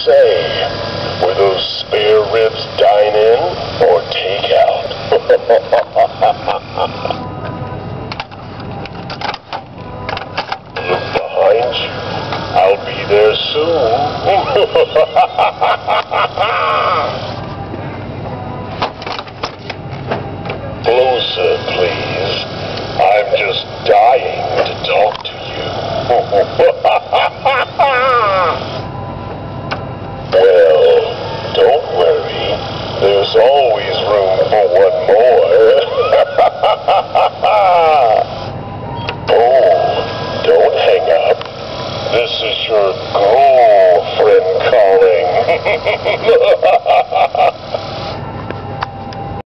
say? Were those spare ribs dine-in or takeout? Look behind you. I'll be there soon. Closer, please. I'm just dying to talk to you.